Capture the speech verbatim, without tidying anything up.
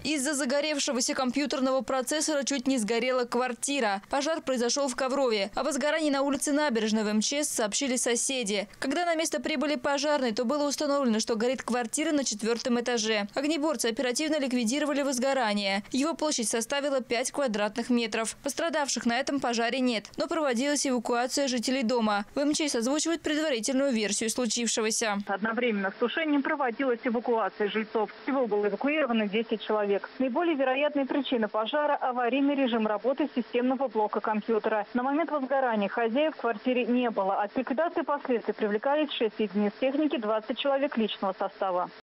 Из-за загоревшегося компьютерного процессора чуть не сгорела квартира. Пожар произошел в Коврове. О возгорании на улице Набережной в МЧС сообщили соседи. Когда на место прибыли пожарные, то было установлено, что горит квартира на четвертом этаже. Огнеборцы оперативно ликвидировали возгорание. Его площадь составила пять квадратных метров. Пострадавших на этом пожаре нет, но проводилась эвакуация жителей дома. В МЧС озвучивают предварительную версию случившегося. Одновременно с тушением проводилась эвакуация жильцов. Всего было эвакуировано десять человек. Наиболее вероятная причина пожара – аварийный режим работы системного блока компьютера. На момент возгорания хозяев в квартире не было. От ликвидации последствий привлекались шесть единиц техники, двадцать человек личного состава.